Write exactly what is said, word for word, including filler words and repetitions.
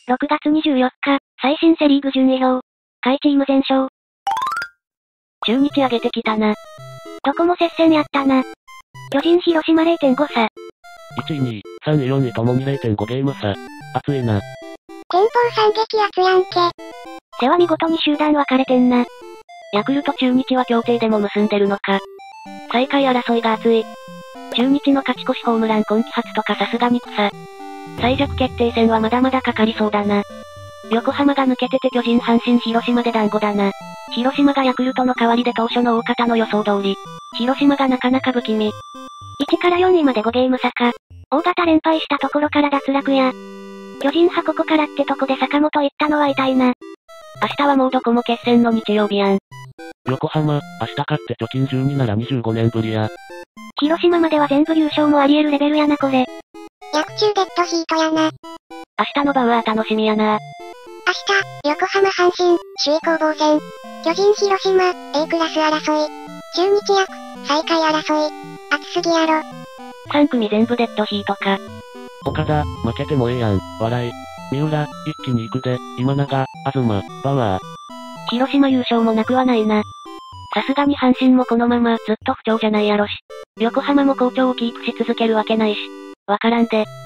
ろくがつにじゅうよっか、最新セリーグ順位表。下位チーム全勝。 中日上げてきたな。 どこも接戦やったな。巨人広島 れいてんご 差。 いちい、にい、さんい、よんいともに れいてんご ゲーム差。熱いな。 前方三撃圧やんけ。 背は見事に集団分かれてんな。 ヤクルト中日は協定でも結んでるのか。最下位争いが熱い。中日の勝ち越しホームラン今季初とかさすがに草。最弱決定戦はまだまだかかりそうだな。横浜が抜けてて巨人阪神広島で団子だな。広島がヤクルトの代わりで当初の大方の予想通り。広島がなかなか不気味。 いちからよんいまでごゲーム差か。大型連敗したところから脱落や。巨人はここからってとこで坂本行ったのは痛いな。 明日はもうどこも決戦の日曜日やん。横浜、明日勝って貯金じゅうにならにじゅうごねんぶりや。 広島までは全部優勝もあり得るレベルやなこれ。 薬中デッドヒートやな。 明日のバウアー楽しみやな。 明日、横浜阪神、首位攻防戦。巨人広島、A クラス争い。中日役、最下位争い。熱すぎやろ。 さん組全部デッドヒートか。岡田、負けてもええやん、笑い。三浦、一気に行くで、今永、東、バウアー。広島優勝もなくはないな。さすがに阪神もこのままずっと不調じゃないやろし。横浜も好調をキープし続けるわけないし。わからんで。